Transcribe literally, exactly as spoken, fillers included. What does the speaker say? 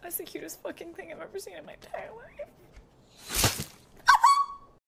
That's the cutest fucking thing I've ever seen in my entire life.